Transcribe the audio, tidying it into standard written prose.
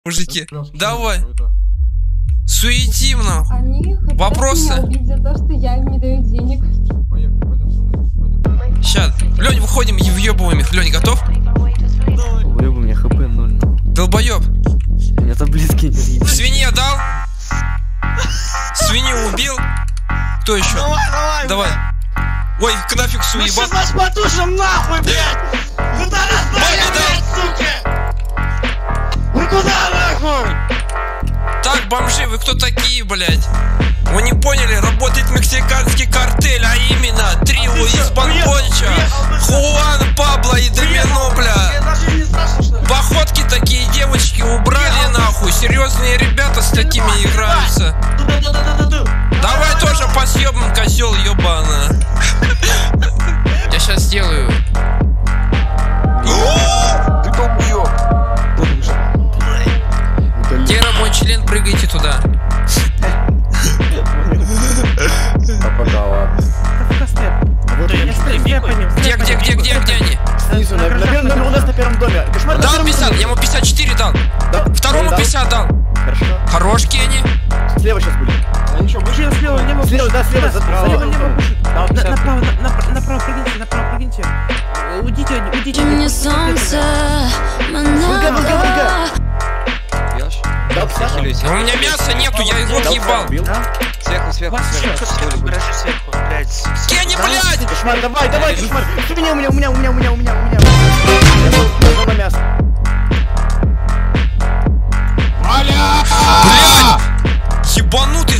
Мужики, давай. Суетим нам. Они хотят Вопросы? меня убить за то, что я им не даю денег. Сейчас. Лёнь, выходим и въебываем их. Лёнь, готов? Долбоёб, у меня хп 0. Долбоёб. У меня таблетки нет. Свинья дал? Свинью убил? Кто еще? Давай. Ой, нафиг Мы суеба. сейчас нас потушим нахуй, блядь! Куда нас блядь, суки? Вы куда нахуй? Так, бомжи, вы кто такие, блядь? Вы не поняли, работает мексиканский картель, а именно трио из Бонбонча, Хуан, Пабло и Домино, бля. Походки такие девочки убрали нахуй, серьезные ребята с такими играются. Давай тоже посъебан, козел ебана. Я сейчас сделаю. Ты долбоёб. Гера, мой член, прыгайте туда. Да ладно. Где они? Снизу, у нас на первом доме. Кошмар на Дал первом 50, доме. я ему 54 дал. Второму 50 дал. Хорошо. Хорошие они. Слева сейчас будет. Слева, лево. Слева, да, слева, Слева, лево. Направо прыгните. Уйдите. Мне солнце, Выга. Да, Но у меня мяса нету, я его отъебал. Сверху. Подожди сверху, блядь. Кенни, блядь! Кошмар, давай, кошмар. Что у меня. Я был на мясо. Блядь! Ебанутый